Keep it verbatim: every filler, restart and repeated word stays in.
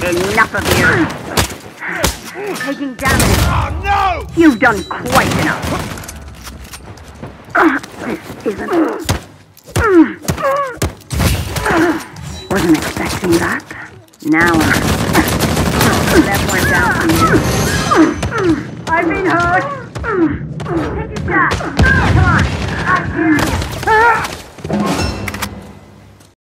Enough of you. Taking damage. Oh no! You've done quite enough. Uh, this isn't... Wasn't expecting that. Now I'm... That went down for you.